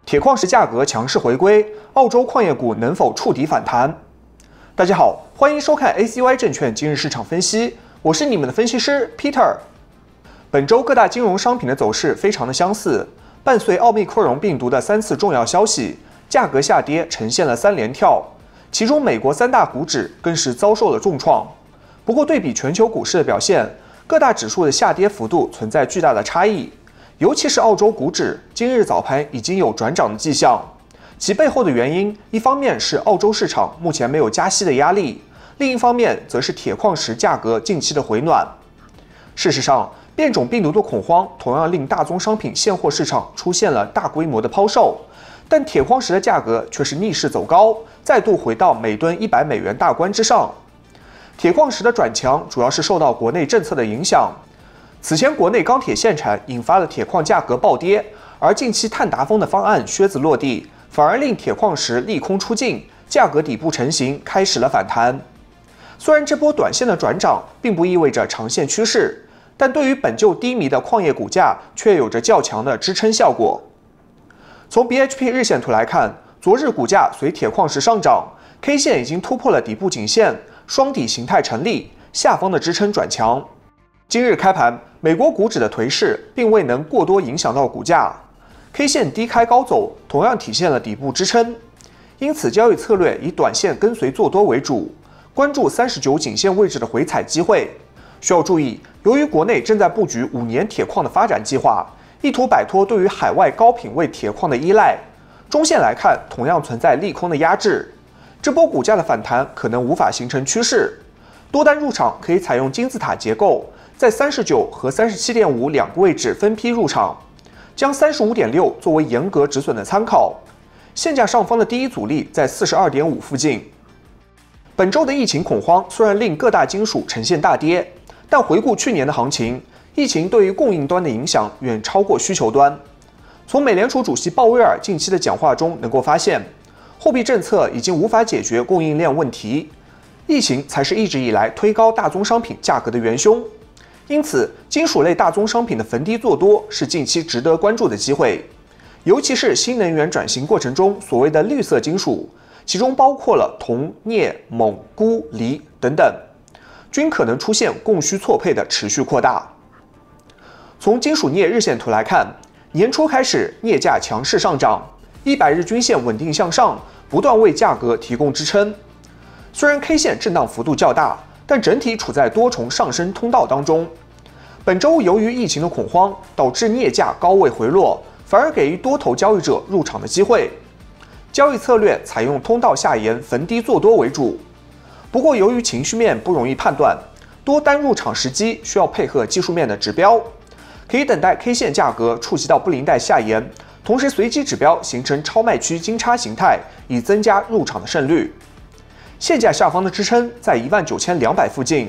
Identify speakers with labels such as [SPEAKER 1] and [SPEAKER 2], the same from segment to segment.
[SPEAKER 1] 铁矿石价格强势回归，澳洲矿业股能否触底反弹？大家好，欢迎收看 ACY 证券今日市场分析，我是你们的分析师 Peter。本周各大金融商品的走势非常的相似，伴随奥密克戎病毒的3次重要消息，价格下跌呈现了3连跳，其中美国3大股指更是遭受了重创。不过对比全球股市的表现，各大指数的下跌幅度存在巨大的差异。尤其是澳洲股指，今日早盘已经有转涨的迹象。其背后的原因，一方面是澳洲市场目前没有加息的压力，另一方面则是铁矿石价格近期的回暖。事实上，变种病毒的恐慌同样令大宗商品现货市场出现了大规模的抛售，但铁矿石的价格却是逆势走高，再度回到每吨100美元大关之上。铁矿石的转强主要是受到国内政策的影响。此前，国内钢铁限产引发了铁矿价格暴跌，而近期碳达峰的方案靴子落地，反而令铁矿石利空出尽，价格底部成型，开始了反弹。虽然这波短线的转涨并不意味着长线趋势，但对于本就低迷的矿业股价却有着较强的支撑效果。从 BHP 日线图来看，昨日股价随铁矿石上涨 ，K 线已经突破了底部颈线，双底形态成立，下方的支撑转强。今日开盘，美国股指的颓势并未能过多影响到股价 ，K 线低开高走，同样体现了底部支撑。因此，交易策略以短线跟随做多为主，关注39颈线位置的回踩机会。需要注意，由于国内正在布局5年铁矿的发展计划，意图摆脱对于海外高品位铁矿的依赖，中线来看同样存在利空的压制。这波股价的反弹可能无法形成趋势，多单入场可以采用金字塔结构。在39和37.5两个位置分批入场，将35.6作为严格止损的参考。现价上方的第一阻力在42.5附近。本周的疫情恐慌虽然令各大金属呈现大跌，但回顾去年的行情，疫情对于供应端的影响远超过需求端。从美联储主席鲍威尔近期的讲话中能够发现，货币政策已经无法解决供应链问题，疫情才是一直以来推高大宗商品价格的元凶。因此，金属类大宗商品的逢低做多是近期值得关注的机会，尤其是新能源转型过程中所谓的绿色金属，其中包括了铜、镍、锰、钴、锂等等，均可能出现供需错配的持续扩大。从金属镍日线图来看，年初开始镍价强势上涨，100日均线稳定向上，不断为价格提供支撑。虽然 K 线震荡幅度较大，但整体处在多重上升通道当中。本周由于疫情的恐慌，导致镍价高位回落，反而给予多头交易者入场的机会。交易策略采用通道下沿逢低做多为主。不过由于情绪面不容易判断，多单入场时机需要配合技术面的指标，可以等待 K 线价格触及到布林带下沿，同时随机指标形成超卖区金叉形态，以增加入场的胜率。现价下方的支撑在19200附近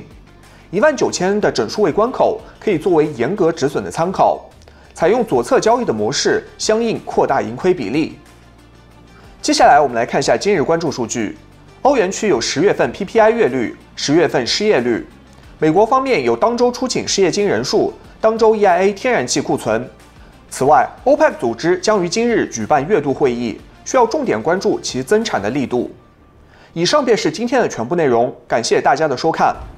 [SPEAKER 1] ，19000的整数位关口可以作为严格止损的参考，采用左侧交易的模式，相应扩大盈亏比例。接下来我们来看一下今日关注数据：欧元区有10月份 PPI 月率、10月份失业率；美国方面有当周出请失业金人数、当周 EIA 天然气库存。此外， OPEC 组织将于今日举办月度会议，需要重点关注其增产的力度。以上便是今天的全部内容，感谢大家的收看。